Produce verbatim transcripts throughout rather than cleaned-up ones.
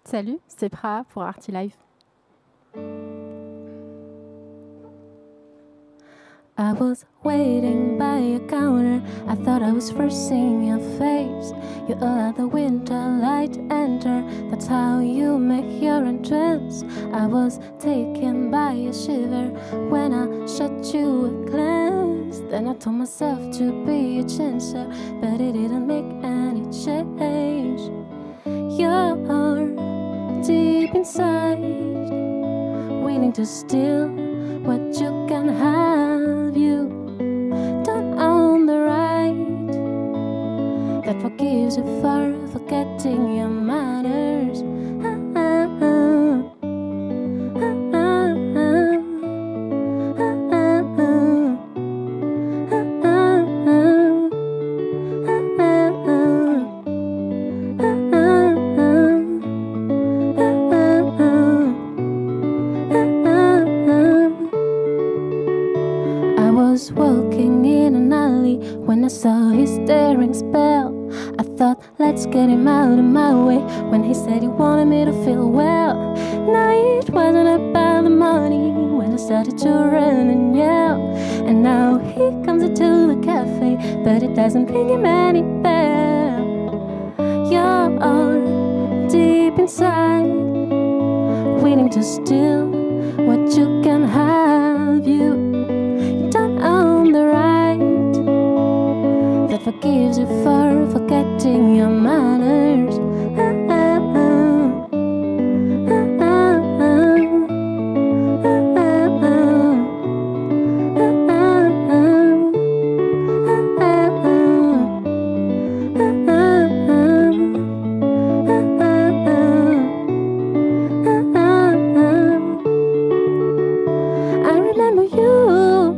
Salut, c'est Praha pour Arty Live. I was waiting by a counter. I thought I was first seeing your face. You allowed the winter light to enter. That's how you make your entrance. I was taken by a shiver when I shot you a glance. Then I told myself to be a chancer, but it didn't make any change. You're deep inside, willing to steal what you can have. You don't own the right that forgives you for forgetting your manners. Ah, ah, ah. Ah, ah, ah. Ah, ah, ah. Ah, ah, ah. I was walking in an alley when I saw his staring spell. I thought, let's get him out of my way, when he said he wanted me to feel well. Now it wasn't about the money when I started to run and yell. And now he comes into the cafe, but it doesn't bring him any bell. You're deep inside, willing to steal what you can have. You own the right that forgives you for forgetting your manners. Ah, ah, ah. Ah, ah, ah. Ah, ah, ah. Ah, ah, ah. Ah, ah, ah. Ah, ah, ah. I remember you.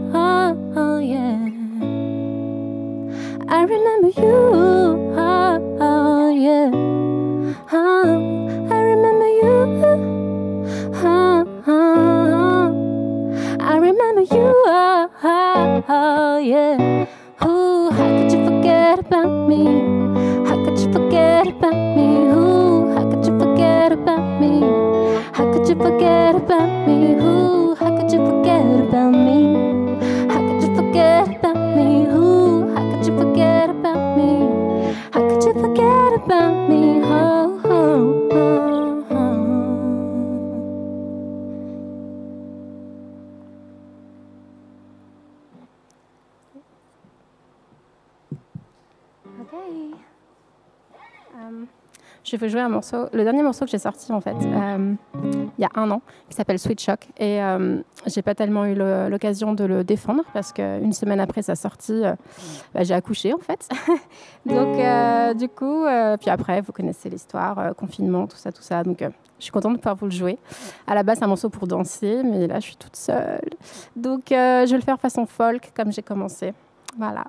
I remember you, oh, oh yeah, oh, I remember you, oh, oh, I remember you, oh, oh, oh yeah. Ooh, how could you forget about me? How could you forget about me? Ooh, how could you forget about me? How could you forget about me? Ooh, how could you forget about me? How could you forget about me? Ooh, how could you forget about me? How could you forget about me? Oh, oh, oh, oh. Ok. Um, je vais jouer un morceau, le dernier morceau que j'ai sorti en fait, euh, il y a un an, qui s'appelle Sweet Shock. Et euh, j'ai pas tellement eu l'occasion de le défendre parce qu'une semaine après sa sortie, euh, bah, j'ai accouché en fait. Donc euh, du coup, euh, puis après, vous connaissez l'histoire, euh, confinement, tout ça, tout ça. Donc euh, je suis contente de pouvoir vous le jouer. À la base, c'est un morceau pour danser, mais là, je suis toute seule. Donc euh, je vais le faire façon folk, comme j'ai commencé. Voilà.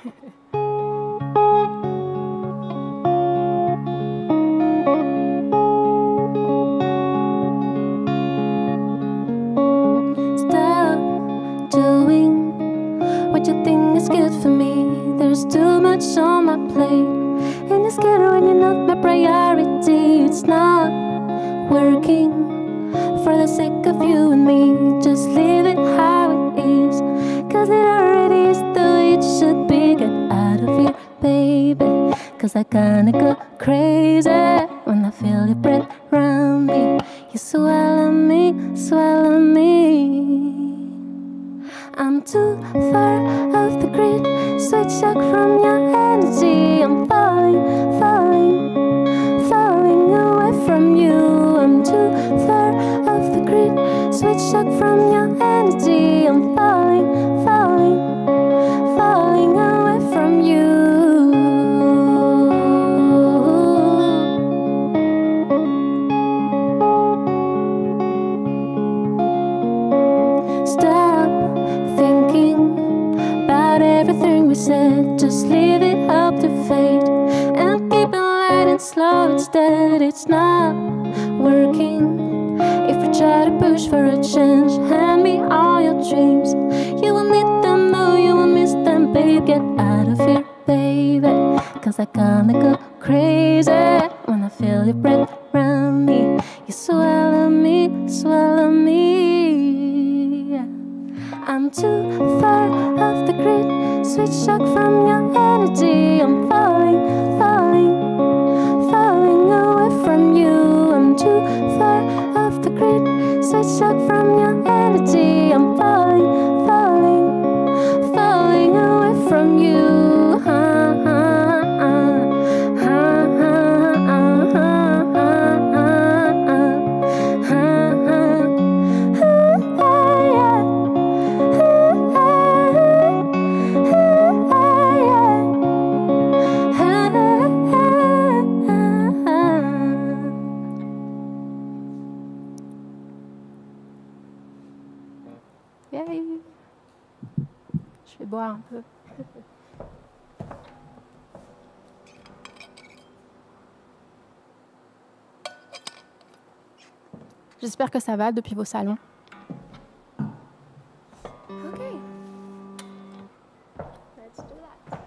What you think is good for me? There's too much on my plate, and it's scared when you're not my priority. It's not working for the sake of you and me. Just leave it how it is, cause it already is the way it should be. Get out of here, baby, cause I kinda go crazy when I feel your breath around me. You swallow me, swallow me. I'm too far off the grid, sweet shock from your energy. I'm falling, falling, falling away from you. I'm too far off the grid, sweet shock from your energy. I'm falling, falling, falling away from you. Everything we said, just leave it up to fate, and keep it light and slow instead. It's not working if you try to push for a change. Hand me all your dreams, you will need them, no, you will miss them, babe. Get out of here, baby, cause I kinda go crazy when I feel your breath around me. boire un peu. J'espère que ça va depuis vos salons. Okay. Let's do that.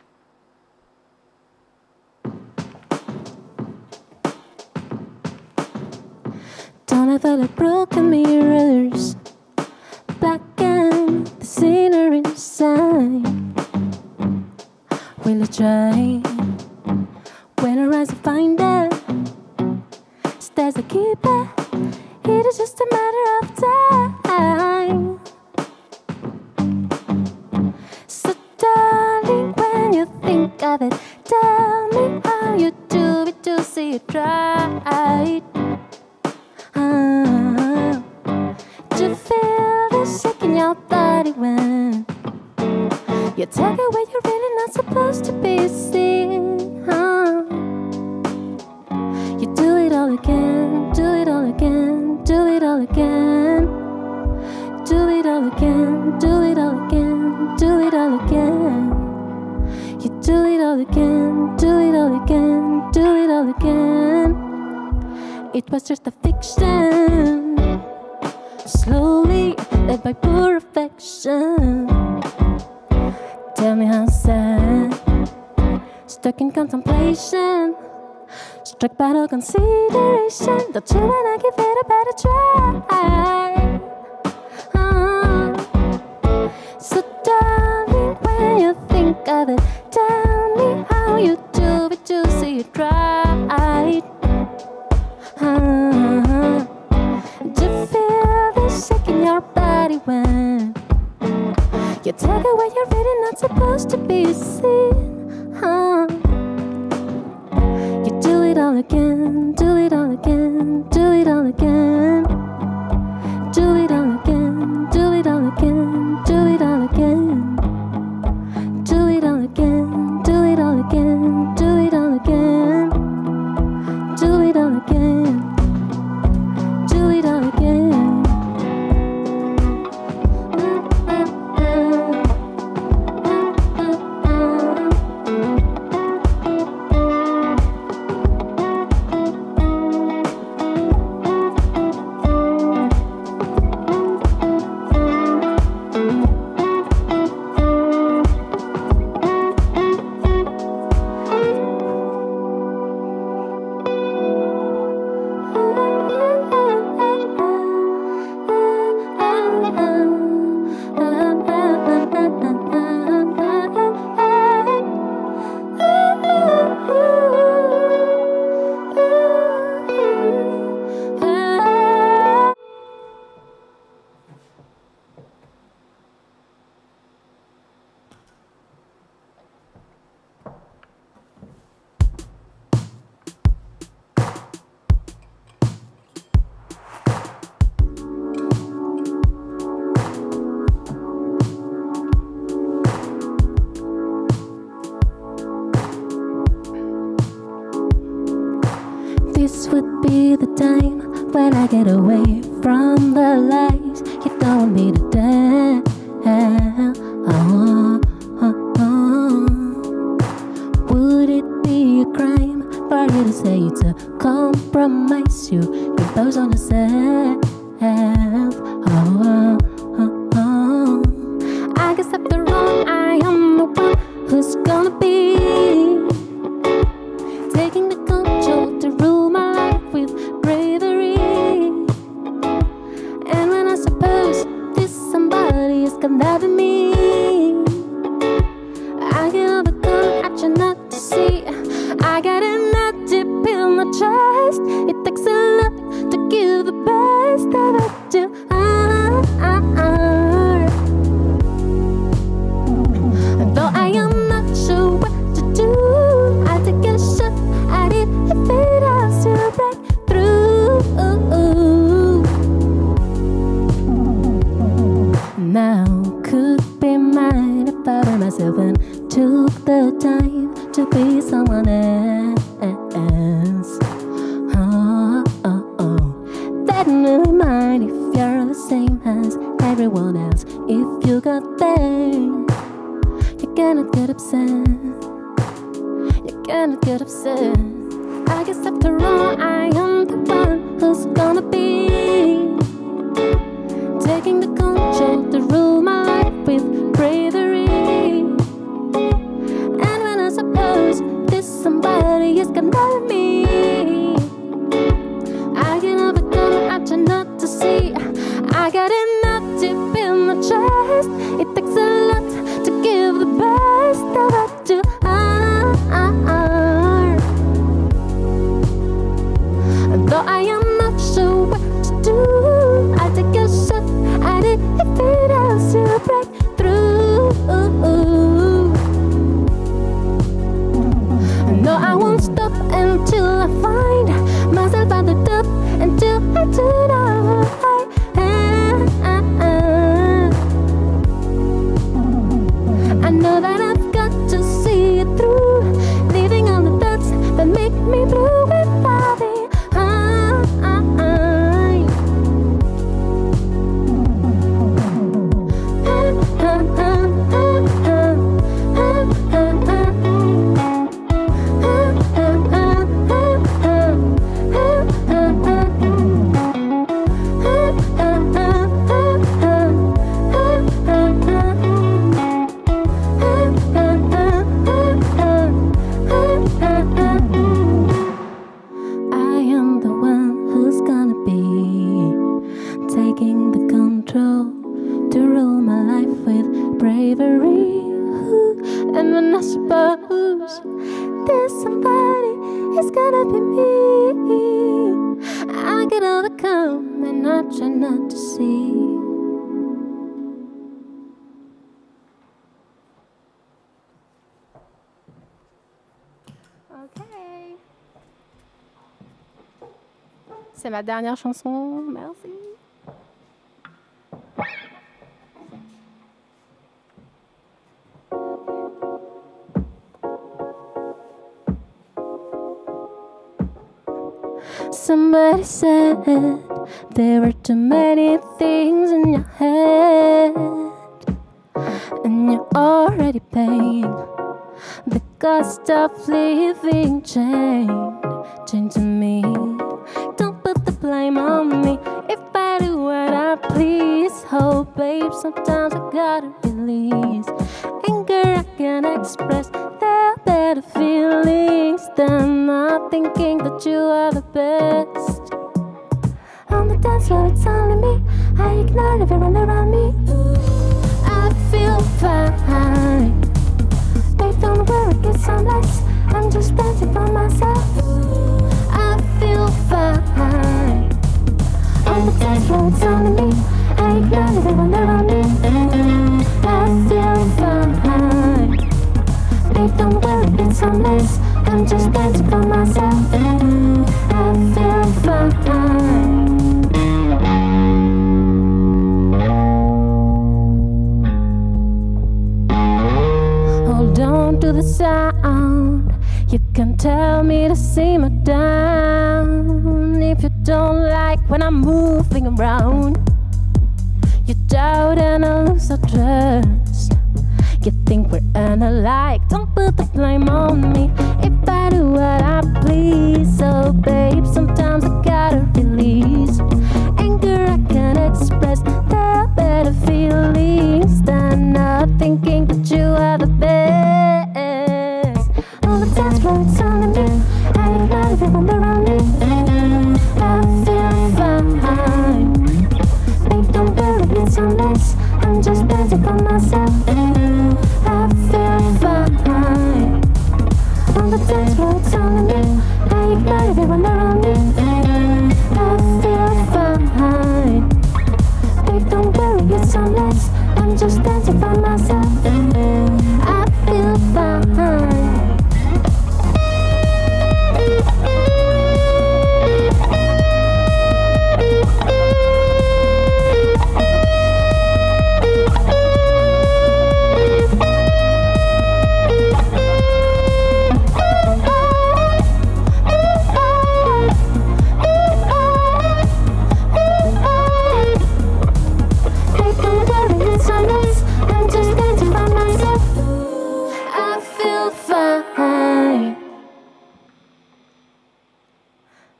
Don't ever let broken mirrors blacken the sinner inside. Will you try? When I rise to find it, stairs to keep it. It is just a matter of time. So darling, when you think of it, tell me how you do it to see it right. uh, To feel the shake in your body when you take it where you're really not supposed to be seen. uh, You do it all again, do it all again, do it all again. Do it all again, do it all again, do it all again. You do it all again, do it all again, do it all again. It was just a fiction, slowly led by poor affection. Tell me how sad, stuck in contemplation, struck by no consideration. Don't you wanna give it a better try? uh, So darling, when you think of it, tell me how you do it to see it right. uh, To feel the shake in your body when you take it where you're really not supposed to be seen. uh, You do it all again, do it all again, do it all again. Do it all again, do it all again, do it all again. Do it all again, do it all again, do it all again. Do it all again, do it all again. This would be the time when I get away from the lies. You don't want me to die. Oh, oh, oh. Would it be a crime for you to say it's a compromise you impose on yourself? Oh, oh, oh. I guess after all, I am the one who's gonna be taking the control to rule my life with bravery. And when I suppose this somebody is condemning me, I get all the gun at you not to see. I got enough deep in my chest. It takes a lot to give the best that I do. Ah, ah, ah. who's gonna be taking the control to rule my life with bravery. And when I suppose this somebody is gonna be me, I can overcome it, I try not to see. I got enough deep in my chest. It takes a lot to give the best that I do. Ah, ah, ah. Though I am not sure what to do, I take a shot at it if it helps to break through. No, I won't stop until I find myself at the top, until I do the high. I know that I've got to see it through, leaving all the thoughts that make me blue without the high. Taking the control to rule my life with bravery. And when I suppose there's somebody, it's gonna be me, I can overcome and I try not to see. Ok. C'est ma dernière chanson, merci. Somebody said there were too many things in your head, and you're already paying the cost of living. Change, change to me. Don't put the blame on me if I do what I please. Oh babe, sometimes I gotta release anger I can express. There are better feelings than not thinking that you are the best. On the dance floor it's only me, I ignore everyone around me. I feel fine, babe don't worry, get some lights, I'm just dancing for myself. I feel fine, on the dance floor it's only me, I ignore everyone around me. I feel fine, babe don't worry, get some lights, I'm just dancing for myself. I feel fine. Hold on to the sound, you can tell me to simmer down. If you don't like when I'm moving around, you doubt and I lose your trust. You think we're unalike, don't put the blame on me if I do what I please. So babe, sometimes I gotta release anger I can express. There are better feelings than not thinking that you are the best. On the dance floor it's only me, I ignore everyone around me. I feel fine, babe don't worry, it's on this, I'm just dancing for myself. I feel fine, on the dance floor it's only me, I ignore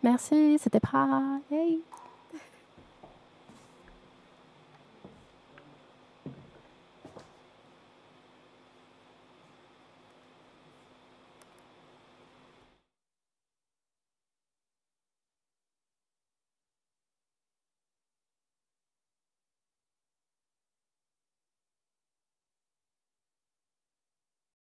Merci, c'était Pra. Hey.